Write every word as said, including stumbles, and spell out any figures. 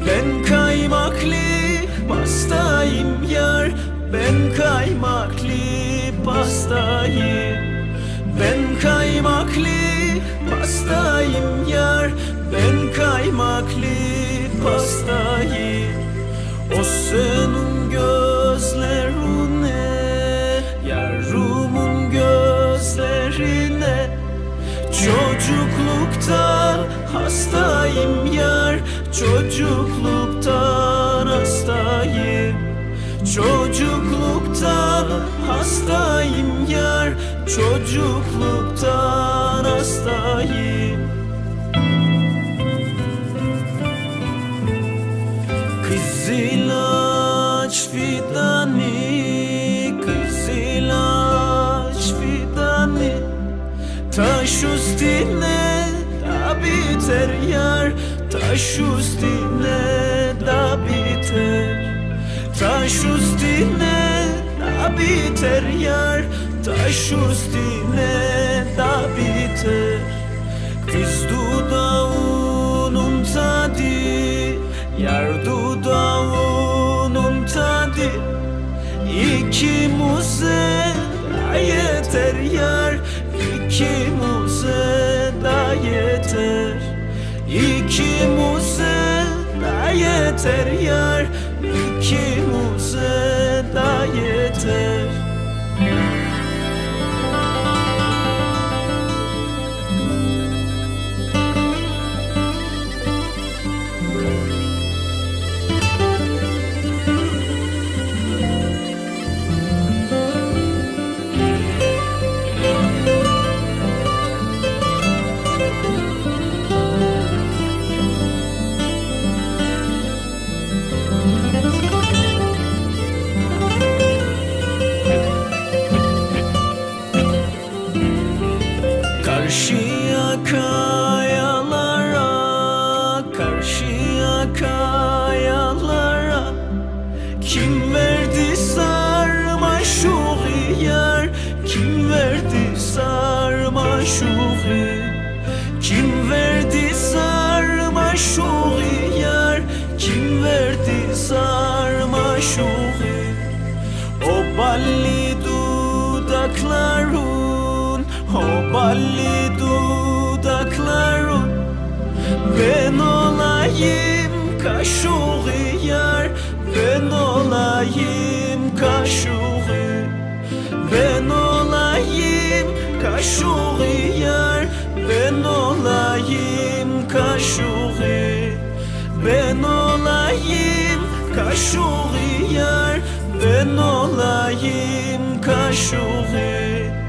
Ben kaymaklı pastayım yar, ben kaymaklı pastayım. Ben kaymaklı pastayım yar, ben kaymaklı pastayım. O senin gözlerine, yarumun gözlerine. Çocukluktan hastayım yar, çocukluktan hastayım. Çocukluktan hastayım yar, çocukluktan hastayım. Kızılaç fidanı, kızılaç fidanı. Taş üstüne da biter yar, taş üstüne da biter. Taş üstüne da biter yar, taş üstüne da biter. Kız dudağının tadı, yar dudağının tadı. İkimize da yeter yar, İkimize da yeter. İkimize da yeter yar, İkimize da yeter. Karşıya kayalara, karşıya kayalara. Kim verdi sarmaşuğu yar, kim verdi sarmaşuğu? Kim verdi sarmaşuğu yar, kim verdi sarmaşuğu? O balli dudakların, o balli dudakların. Ben olayım kaşuğu yar, ben olayım kaşuğu. Ben olayım kaşuğu yar, ben olayım kaşuğu. Ben olayım kaşuğu yar, ben olayım kaşuğu.